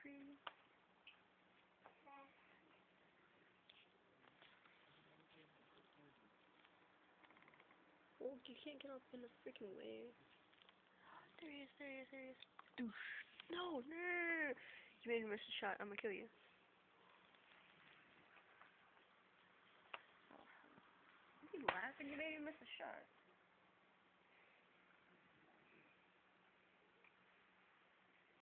free. Oh, you can't get up in the freaking way. There he is, there he is, there he is. Douche. No, no, no, no, no. You made me miss a shot. I'm gonna kill you. You laughing? You made me miss a shot.